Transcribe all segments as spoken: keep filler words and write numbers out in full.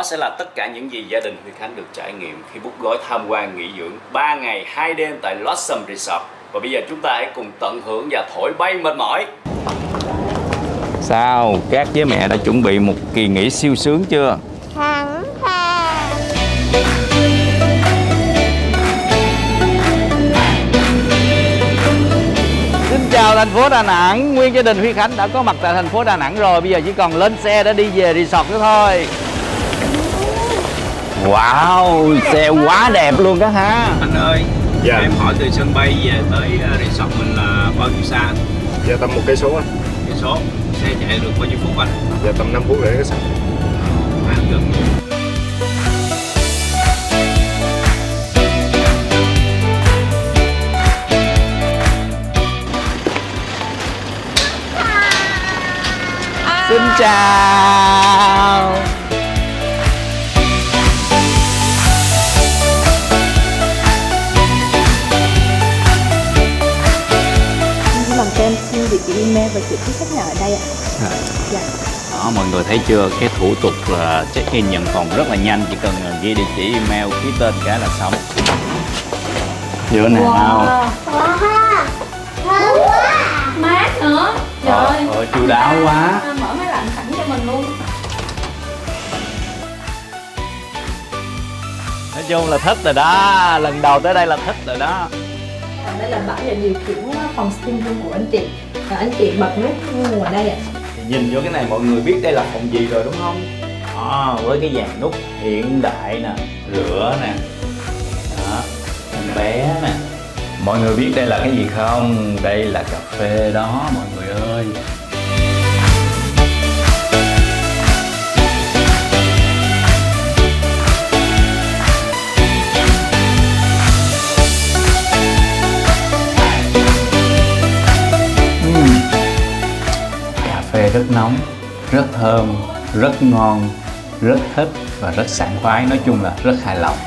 sẽ là tất cả những gì gia đình Huy Khánh được trải nghiệm khi book gói tham quan nghỉ dưỡng ba ngày hai đêm tại Blossom Resort. Và bây giờ chúng ta hãy cùng tận hưởng và thổi bay mệt mỏi. Sao? Cát với mẹ đã chuẩn bị một kỳ nghỉ siêu sướng chưa? Sẵn sàng. Xin chào thành phố Đà Nẵng. Nguyên gia đình Huy Khánh đã có mặt tại thành phố Đà Nẵng rồi. Bây giờ chỉ còn lên xe để đi về resort nữa thôi. Wow, xe quá đẹp luôn đó ha. Anh ơi, dạ. Em hỏi từ sân bay về tới resort mình là bao nhiêu xa? Dạ tầm một cây số anh. Cây số. Xe chạy được bao nhiêu phút anh? Dạ tầm năm phút để cái sẵn. À, gần. Xin chào. Làm cho em xin địa chỉ email và chữ ký khách hàng ở đây ạ. À. Dạ. Đó, mọi người thấy chưa, cái thủ tục là check in nhận phòng rất là nhanh, chỉ cần ghi địa chỉ email, ký tên cái là xong. Giữa nào? Wow. Wow. Thơm quá. Mát nữa. Trời ơi. Ờ, chu đáo quá. Mở máy lạnh sẵn cho mình luôn. Nói chung là thích rồi đó, lần đầu tới đây là thích rồi đó. Còn đây là bảng để điều khiển phòng steam room của anh chị. Và anh chị bật nút nguồn ở đây ạ. Nhìn vô cái này mọi người biết đây là phòng gì rồi đúng không? À, với cái dàn nút hiện đại nè, rửa nè, đó, em bé nè. Mọi người biết đây là cái gì không? Đây là cà phê đó mọi người ơi. Cà phê rất nóng, rất thơm, rất ngon, rất thích và rất sảng khoái. Nói chung là rất hài lòng.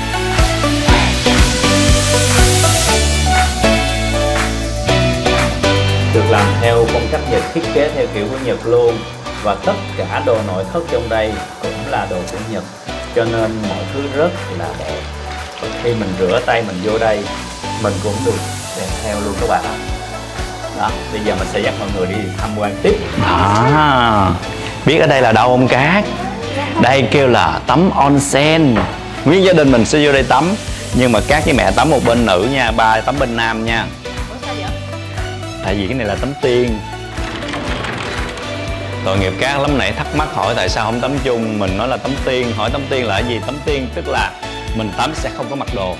Được làm theo phong cách Nhật, thiết kế theo kiểu của Nhật luôn. Và tất cả đồ nội thất trong đây cũng là đồ của Nhật, cho nên mọi thứ rất là đẹp. Và khi mình rửa tay mình vô đây, mình cũng được đẹp theo luôn các bạn ạ. Đó, bây giờ mình sẽ dắt mọi người đi tham quan tiếp. Đó, biết ở đây là đâu không Cát? Đây kêu là tắm onsen. Nguyên gia đình mình sẽ vô đây tắm, nhưng mà Cát với mẹ tắm một bên nữ nha, ba tắm bên nam nha. Tại vì cái này là tắm tiên. Tội nghiệp Cát lắm, nãy thắc mắc hỏi tại sao không tắm chung. Mình nói là tắm tiên, hỏi tắm tiên là cái gì? Tắm tiên tức là mình tắm sẽ không có mặc đồ.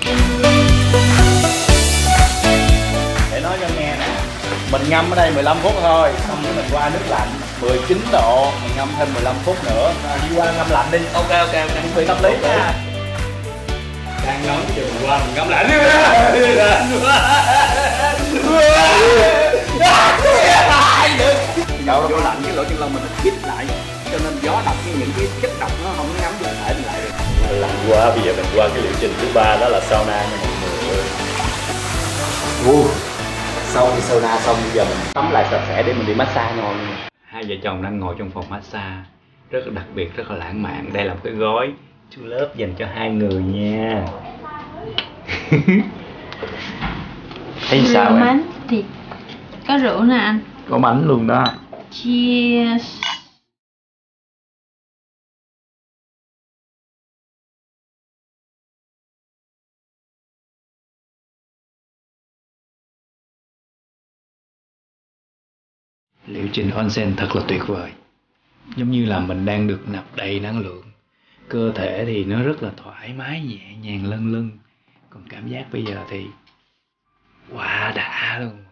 Để nói cho nghe nè, mình ngâm ở đây mười lăm phút thôi, xong rồi mình qua nước lạnh mười chín độ, mình ngâm thêm mười lăm phút nữa. À, đi qua ngâm lạnh đi. Ok ok ok, chuẩn bị tâm lý nha. Đang nóng thì mình qua mình ngâm lạnh đi. Cậu vô lạnh cái lỗ chân lông mình nó khít lại, cho nên gió độc với những cái chất độc nó không ngấm vô thể mình lại được. Lạnh quá, bây giờ mình qua cái liệu trình thứ ba, đó là sauna nha mọi người. Uh, sau khi sauna xong bây giờ mình tắm lại sạch sẽ để mình đi massage ngon. Hai vợ chồng đang ngồi trong phòng massage rất là đặc biệt, rất là lãng mạn. Đây là một cái gói two love dành cho hai người nha. Thấy sao em? Mánh thì có rượu nè anh. Có bánh luôn đó. Cheers. Liệu trình onsen thật là tuyệt vời. Giống như là mình đang được nạp đầy năng lượng. Cơ thể thì nó rất là thoải mái, nhẹ nhàng lân lân. Còn cảm giác bây giờ thì quá đã luôn.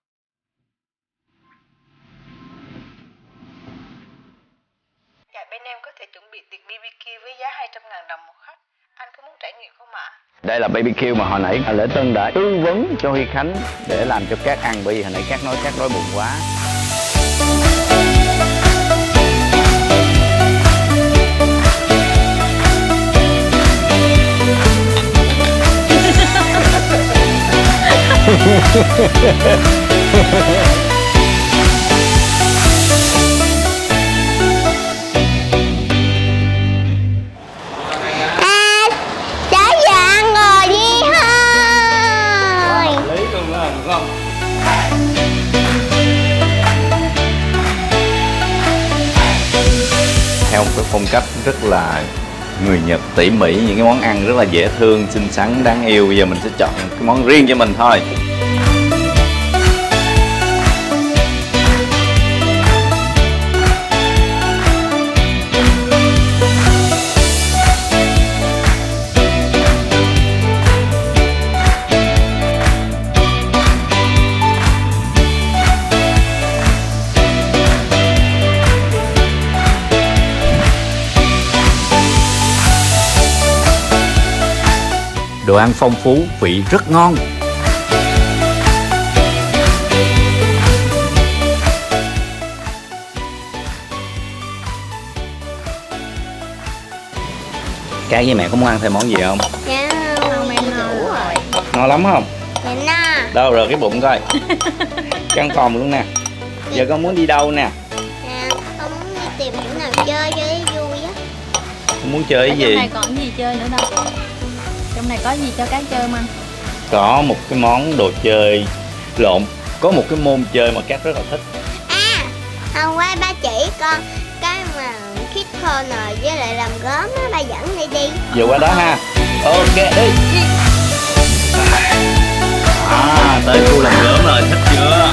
Dạ, bên em có thể chuẩn bị tiệc bê bê kiu với giá hai trăm ngàn đồng một khách. Anh có muốn trải nghiệm không ạ? Đây là bê bê kiu mà hồi nãy Lễ Tân đã tư vấn cho Huy Khánh để làm cho Cát ăn, bởi vì hồi nãy Cát nói Cát đói bụng quá. không? Theo một cái phong cách rất là người Nhật tỉ mỉ, những cái món ăn rất là dễ thương, xinh xắn, đáng yêu. Bây giờ mình sẽ chọn cái món riêng cho mình thôi. Đồ ăn phong phú, vị rất ngon. Cá với mẹ có muốn ăn thêm món gì không? Dạ không, em đủ rồi. Ngon lắm không? Dạ no. Đâu rồi cái bụng coi. Căng phòng luôn nè. Giờ con muốn đi đâu nè? Dạ, con muốn đi tìm chỗ nào chơi cho nó vui á. Con muốn chơi cái gì? Trong này còn gì chơi nữa đâu. Trong này có gì cho cá chơi không anh? Có một cái món đồ chơi lộn, có một cái môn chơi mà Cát rất là thích. À, hôm qua ba chỉ con cái mà khít corner với lại làm gốm á, ba dẫn đi đi. Giờ qua đó ha. Ok đi. À, tới khu làm gốm rồi, thích chưa?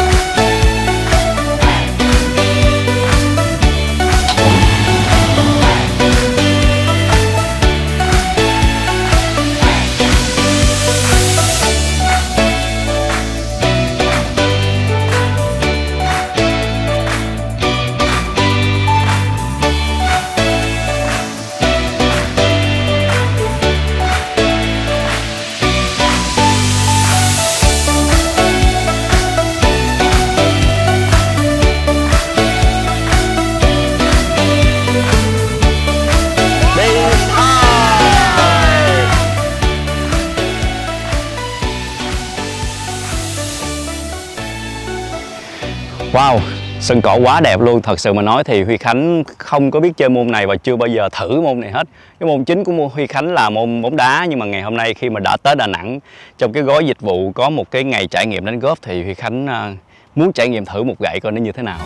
Wow, sân cỏ quá đẹp luôn. Thật sự mà nói thì Huy Khánh không có biết chơi môn này và chưa bao giờ thử môn này hết. Cái môn chính của môn Huy Khánh là môn bóng đá, nhưng mà ngày hôm nay khi mà đã tới Đà Nẵng, trong cái gói dịch vụ có một cái ngày trải nghiệm đánh golf thì Huy Khánh uh, muốn trải nghiệm thử một gậy coi nó như thế nào.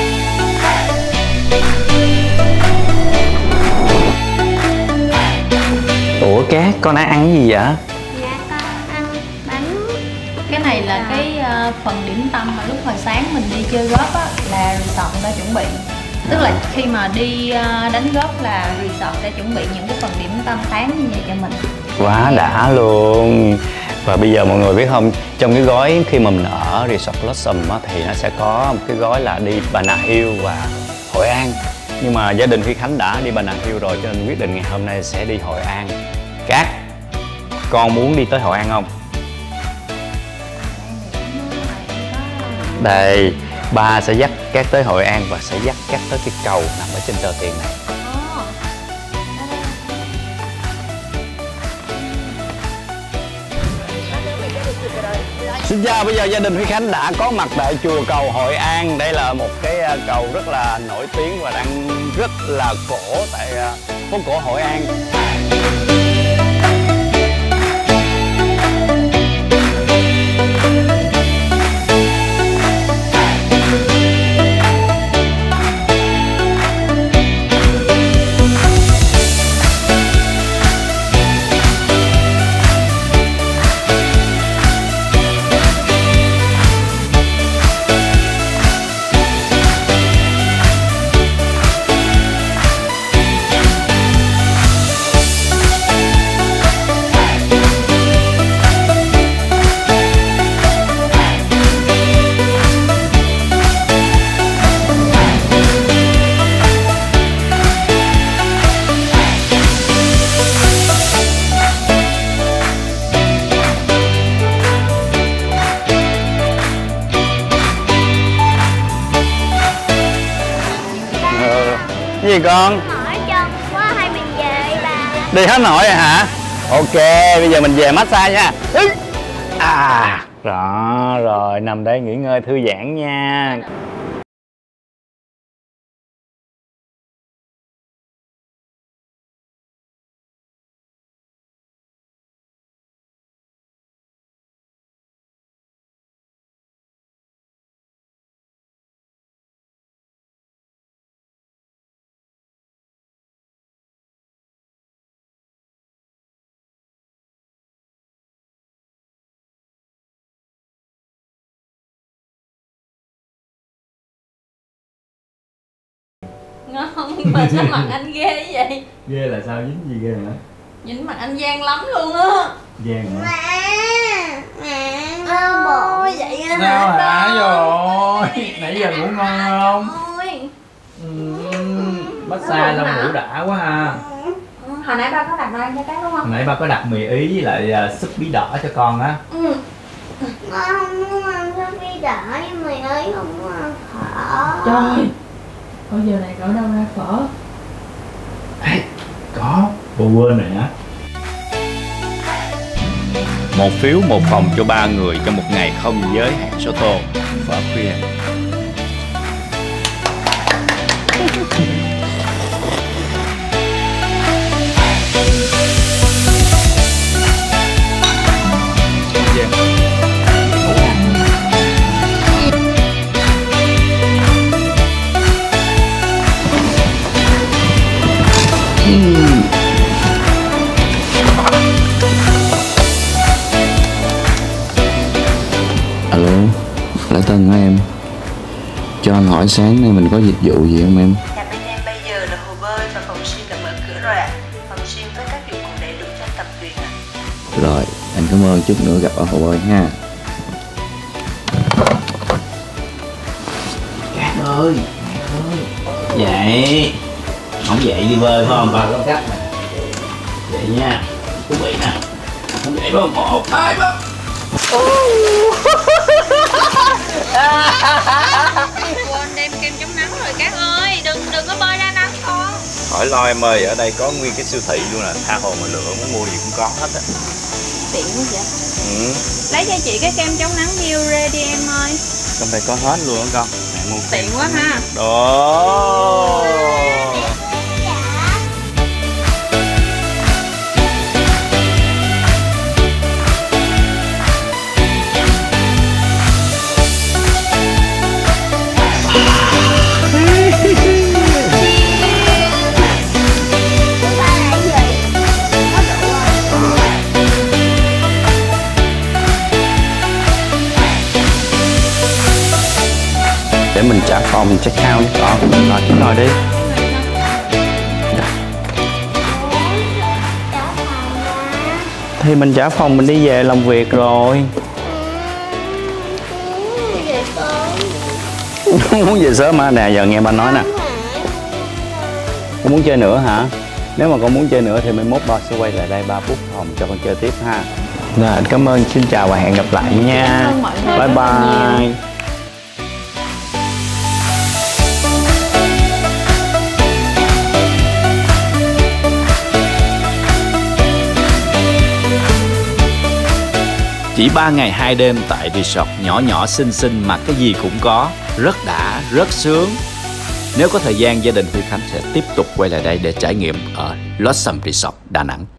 Ủa Cát, con đã ăn cái gì vậy? Dạ con ăn bánh. Cái này là cái uh, phần điểm tâm mà lúc hồi sáng mình đi chơi golf á, là resort đã chuẩn bị. Tức là khi mà đi uh, đánh golf là resort sẽ chuẩn bị những cái phần điểm tâm sáng như vậy cho mình. Quá đã luôn. Và bây giờ mọi người biết không, trong cái gói khi mà mình ở Resort Blossom á, thì nó sẽ có một cái gói là đi Bà Nà Hills và Hội An. Nhưng mà gia đình Huy Khánh đã đi Bà Nà Hills rồi cho nên quyết định ngày hôm nay sẽ đi Hội An. Cát, con muốn đi tới Hội An không? Đây, ba sẽ dắt Cát tới Hội An và sẽ dắt Cát tới cái cầu nằm ở trên tờ tiền này. Xin chào, bây giờ gia đình Huy Khánh đã có mặt tại chùa cầu Hội An. Đây là một cái cầu rất là nổi tiếng và đang rất là cổ tại phố cổ Hội An. Cái gì con? Hỏi chân quá hay mình về bà. Đi hết nổi rồi hả? Ok, bây giờ mình về massage nha. À, rõ rồi, nằm đây nghỉ ngơi thư giãn nha. không? Mà sao mặt anh ghê vậy? Ghê là sao, dính gì ghê hả? Dính mặt anh gian lắm luôn á. Gian hả? Mẹ, mẹ đau bụng. Vậy hả? Sao hả rồi? Nãy giờ ngủ ngon không? Ôi. Uhm, massage lông ngủ đã quá ha. Ừ, hồi nãy ba có đặt đồ ăn cho cái đúng không? Hồi nãy ba có đặt mì ý với lại uh, súp bí đỏ cho con á. Ừ. Con không muốn ăn súp bí đỏ nhưng mày ấy không muốn ăn phở. Trời, bây giờ này ở đâu ra phở? Ê, có, cô quên rồi hả? Một phiếu một phòng cho ba người trong một ngày không giới hạn số tô. Phở khuya. Alo, Lại Tân hả em? Cho anh hỏi sáng nay mình có dịch vụ gì không em? Nhà bên em bây giờ là hồ bơi và phòng gym đã mở cửa rồi ạ. Phòng gym với các dụng cụ đầy đủ cho tập luyện ạ. Rồi, anh cảm ơn, chút nữa gặp ở hồ bơi ha. Cát ơi, ơi. Dậy. Không dậy đi bơi phải không? Ba con cắt nè. Dậy nha. Chuẩn bị nè. Không dậy phải không? Một, hai, ba. Quên đem kem chống nắng rồi các ơi, đừng đừng có bơi ra nắng con. Khỏi lo em ơi, ở đây có nguyên cái siêu thị luôn nè, tha hồ mà lựa, muốn mua gì cũng có hết á. Tiện quá vậy. Ừ. Lấy cho chị cái kem chống nắng Biore đi em ơi. Trong đây có hết luôn á con. Mẹ mua Tiện quá ha. đó. Để mình trả phòng, mình check out cho con. Rồi, cứ ngồi đi. Thì mình trả phòng, mình đi về làm việc rồi. Muốn về sớm hả? Nè, giờ nghe ba nói nè. Con muốn chơi nữa hả? Nếu mà con muốn chơi nữa thì mai mốt ba sẽ quay lại đây, ba book phòng cho con chơi tiếp ha. Rồi, anh cảm ơn, xin chào và hẹn gặp lại nha. Bye bye. Chỉ ba ngày hai đêm tại resort nhỏ nhỏ xinh xinh mà cái gì cũng có, rất đã, rất sướng. Nếu có thời gian, gia đình Huy Khánh sẽ tiếp tục quay lại đây để trải nghiệm ở Blossom Resort Đà Nẵng.